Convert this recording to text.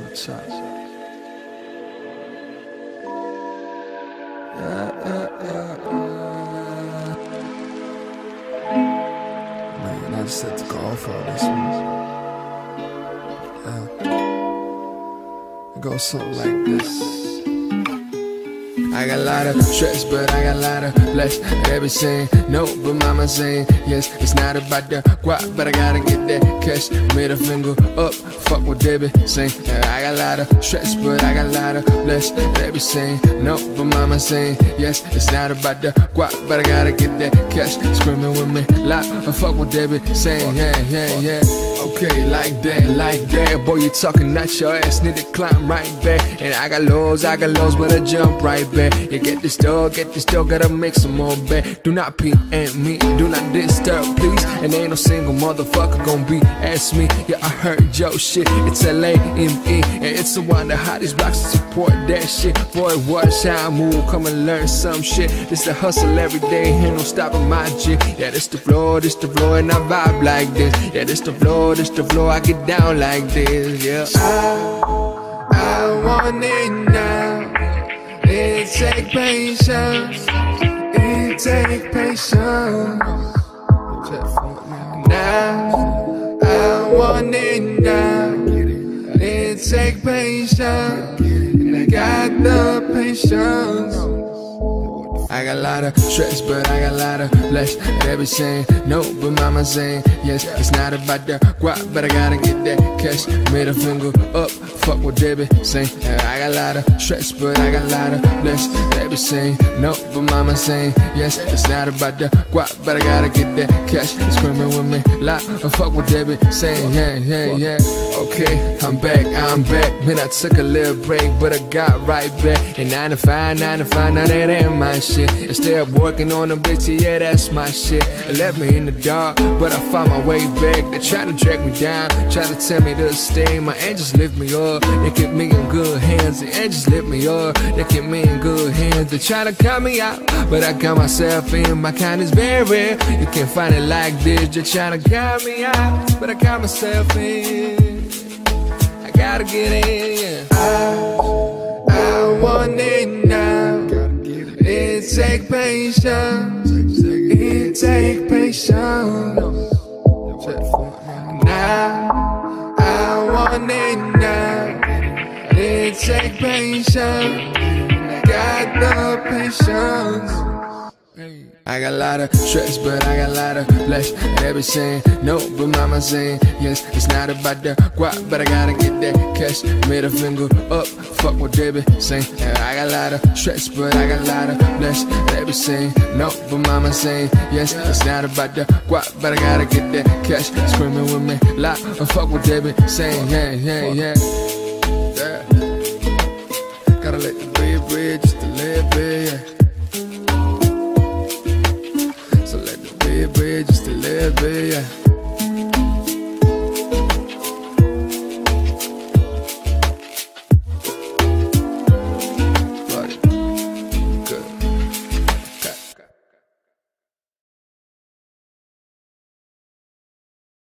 top. Man, I just had to go off all this one. It goes something like this. I got a lot of stress, but I got a lot of blessed. They be saying no, but mama saying yes. It's not about the guap, but I gotta get that cash. Middle finger up, fuck what they be saying. I got a lot of stress, but I got a lot of blessed. They be saying no, but mama saying yes. It's not about the guap, but I gotta get that cash. Screaming with me loud, fuck what they be saying. Yeah. Okay, like that. Boy, you talking not your ass, need to climb right back. And I got lows, but I jump right back. You get this dog, gotta make some more back. Do not pee and me, do not disturb, please. And ain't no single motherfucker gon' be ask me. Yeah, I heard your shit, it's L-A-M-E. And it's the one that hottest blocks to support that shit. Boy, watch how I move, come and learn some shit. This the hustle every day, ain't no stopping my jig. Yeah, this the floor, and I vibe like this. Yeah, this the floor, I get down like this. Yeah, I want it now. It take patience. Now I want it now. It take patience, and I got the patience. I got a lot of stress, but I got a lot of bless. They be saying no, but mama saying yes. It's not about the guap, but I gotta get that cash. Middle finger up, fuck what they be saying. I got a lot of stress, but I got a lot of bless. They be saying no, but mama saying yes. It's not about the guap, but I gotta get that cash. Screaming with me loud, fuck what they be saying. Yeah. Okay, I'm back. Man, I took a little break, but I got right back. And 9 to 5, now that ain't my shit. Instead of working on them bitches, yeah, that's my shit. It left me in the dark, but I found my way back. They try to drag me down, try to tell me to stay. My angels lift me up, they keep me in good hands. The angels lift me up, they keep me in good hands. They try to cut me out, but I got myself in. My kind is very rare, you can't find it like this. They're trying to cut me out, but I got myself in. I gotta get in, yeah. I want it now. It take patience. Now I want it now. It take patience. I got the patience. I got a lot of stress, but I got a lot of bless. They be saying no, but mama saying yes. It's not about the guap, but I gotta get that cash. Middle finger up, fuck what they be saying. I got a lot of stress, but I got a lot of bless. They be saying no, but mama saying yes. It's not about the guap, but I gotta get that cash. Screaming with me loud, fuck what they be saying. Yeah. Gotta let the bread just to live.